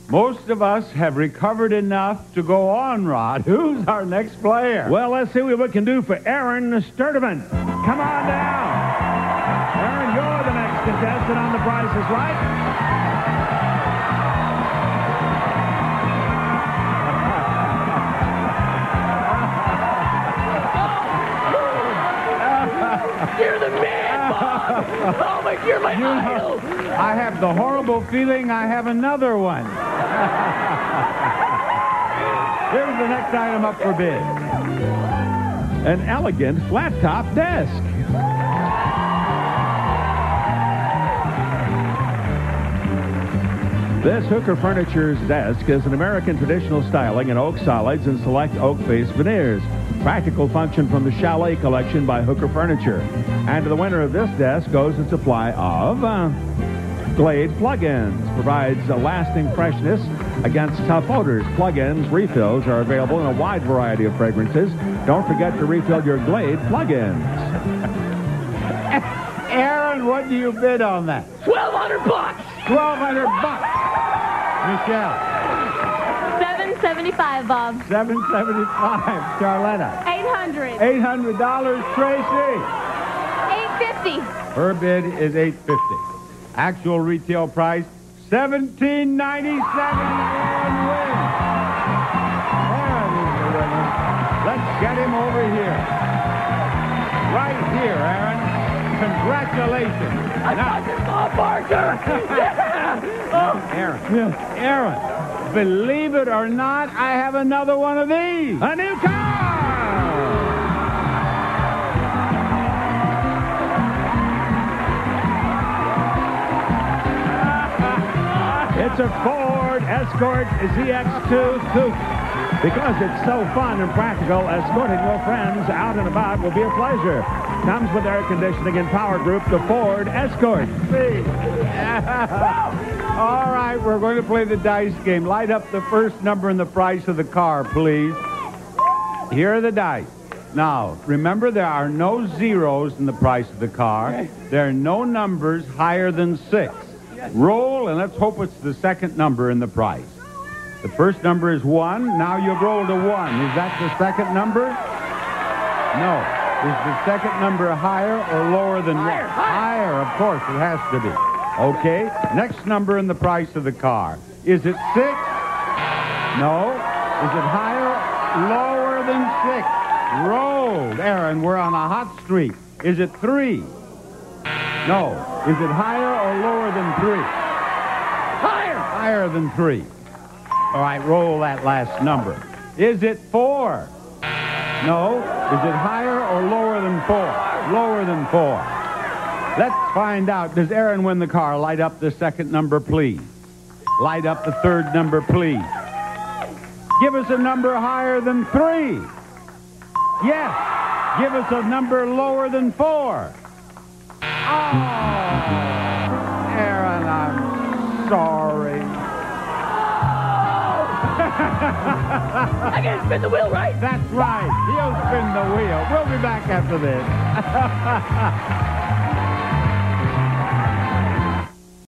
Most of us have recovered enough to go on, Rod. Who's our next player? Well, let's see what we can do for Aaron Sturtevant. Come on down. Aaron, you're the next contestant on The Price is Right. You're the man, Bob! Oh, my, you're my idol! I have the horrible feeling I have another one. Here's the next item up for bid. An elegant flat-top desk. This Hooker Furniture's desk is an American traditional styling in oak solids and select oak-based veneers. Practical function from the Chalet collection by Hooker Furniture. And to the winner of this desk goes a supply of Glade plug-ins. Provides a lasting freshness against tough odors. Plug-ins refills are available in a wide variety of fragrances. Don't forget to refill your Glade plug-ins. Aaron, what do you bid on that? $1,200 bucks! $1,200. Michelle. $775, Bob. $775. Charletta. $800. $800. Tracy. $850. Her bid is $850. Actual retail price $1,797. Aaron wins. Aaron is the winner. Let's get him over here. Right here, Aaron. Congratulations. I got Bob Barker. Yeah. Oh. Aaron. Aaron, believe it or not, I have another one of these. A new car! It's a Ford Escort ZX2 Coupe. Because it's so fun and practical, escorting your friends out and about will be a pleasure. Comes with air conditioning and power group, the Ford Escort. All right, we're going to play the dice game. Light up the first number in the price of the car, please. Here are the dice. Now, remember, there are no zeros in the price of the car. There are no numbers higher than 6. Roll, and let's hope it's the second number in the price. The first number is 1. Now you've rolled a 1. Is that the second number? No. Is the second number higher or lower than 1? Higher, of course. It has to be. Okay. Next number in the price of the car. Is it 6? No. Is it higher? Lower than 6. Rolled. Aaron, we're on a hot streak. Is it 3? No. Is it higher or lower than 3? Higher. Higher than 3. All right, roll that last number. Is it 4? No. Is it higher or lower than 4? Lower than 4. Let's find out. Does Aaron win the car? Light up the second number, please. Light up the third number, please. Give us a number higher than 3. Yes. Give us a number lower than 4. Oh, Aaron, I'm sorry. I gotta spin the wheel, right? That's right. He'll spin the wheel. We'll be back after this.